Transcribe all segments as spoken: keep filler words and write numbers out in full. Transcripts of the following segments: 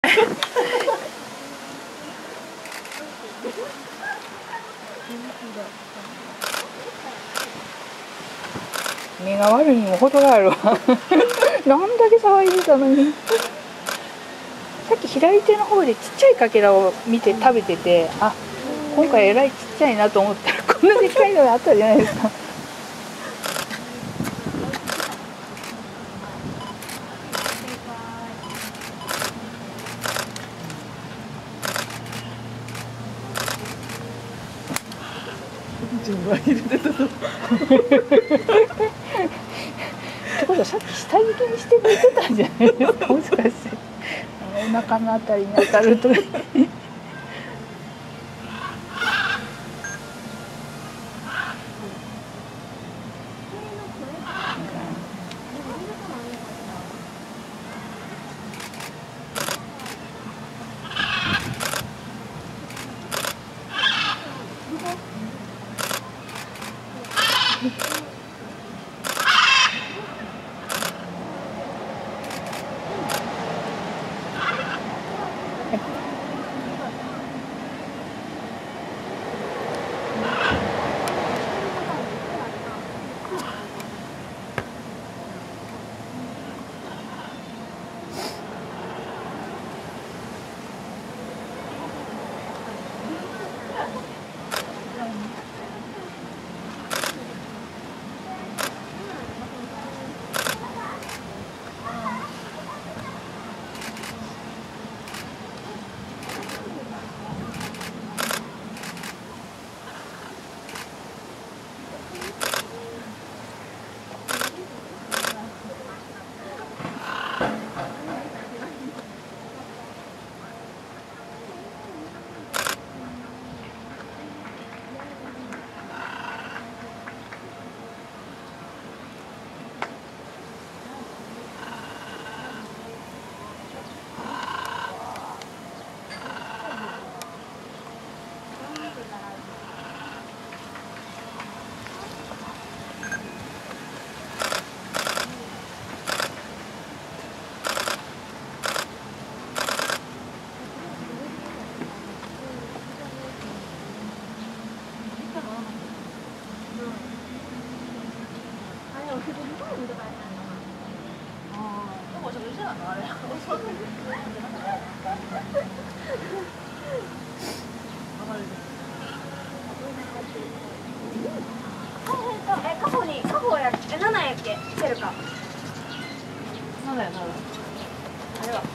目が悪いにも程があるわ。なんだけ騒いでたのに。さっき左手の方でちっちゃいかけらを見て食べてて、あ、今回えらいちっちゃいなと思ったらこんなでかいのがあったじゃないですか。 順番入れてたと。 ってことはさっき下敷きにしてくれてたんじゃないですか、もしかして。お腹のあたりに当たると。 え、カホに、カホや、え、ななやっけ、いけるか。 ななやな。 あれは。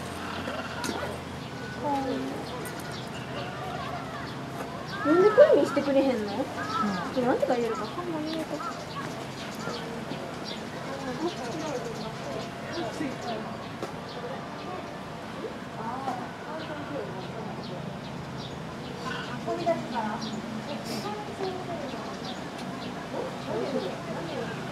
なんでこれ見してくれへんの？うん。なんて書いてるか、こんなに言うと。遊び出すから。